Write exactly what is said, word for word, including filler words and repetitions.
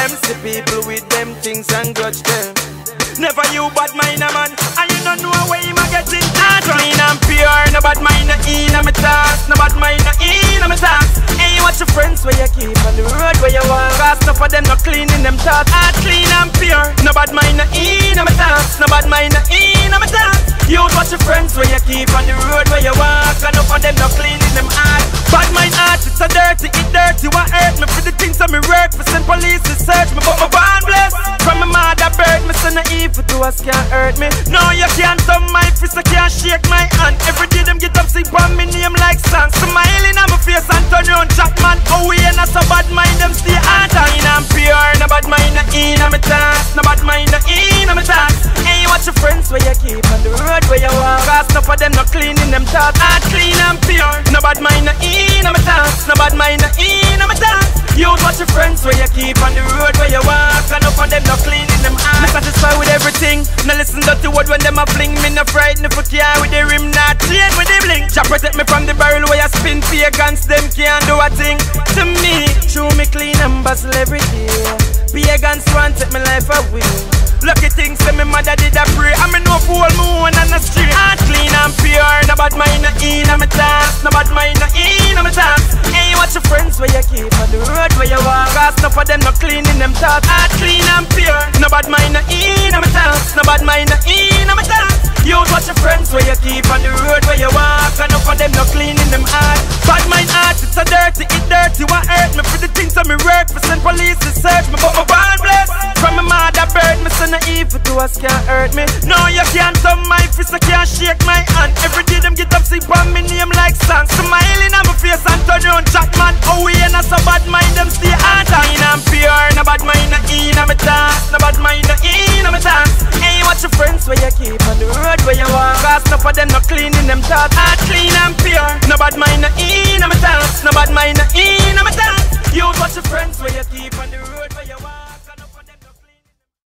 them. See people with them things and grudge them. Never you bad mind a man, and you don't know where you ma get in. Clean and pure, no bad mind no in a me thoughts, no bad mind no in a me thoughts. Hey, watch your friends where you keep on the road where you walk, cause enough of them no clean in them thoughts. Heart clean and pure, no bad mind no in a me thoughts, no bad mind no in a me thoughts. You watch your friends where you keep on the road where you walk, enough of them no clean in them heart. Bad mind heart, it's so dirty, it dirty, what hurt me for the things that me work for. Send police to search me, but my born blessed. From my mother birth, me son of evil to us can't hurt me. No, you can't thumb my fist, I can't shake my hand. Every day them get up, sing on me name like songs. Smiling on my face and turn around chat man. Oh, we ain't not so bad mind, them stay on time. I'm pure, no bad mind, no in on me thoughts. No bad mind, no in on me thoughts. Hey, watch your friends where you keep on the road where you walk, cause enough of them no clean in them thoughts. Heart clean and pure, no bad mind, no in on me thoughts. No bad mind, no in on me thoughts. You watch your friends where you keep on the road where you walk, enough of them no clean in them hearts. Me satisfied with everything, no listen to the word when them a fling. Me no frightened if I care with the rim, not chain with the bling. Jah protect me from the barrel where you spin. Pagans them can't do a thing to me. True me clean and bustle every day. Pagans want take me life away. Lucky things say me mother did a pray, and me no fool me one on the street. Heart clean and pure, no bad mind no in on me thoughts, no bad mind no in on me thoughts. Hey, watch your friends where you keep on the road where you walk, cause enough of them no clean in them thoughts. Heart clean and pure, no bad mind no in on me thoughts, no bad mind no in on me thoughts. You watch your friends where you keep on the road where you walk, enough of them no clean in them heart. Bad mind heart, it's so dirty, it dirty, what hurt me for the things that me work for. Send police to search me, but my born blessed. From my mother birth, me son of evil to us can't hurt me. No, you can't thumb my fist, I can't shake my hand. Every day them get up, sing on me name like songs. Smiling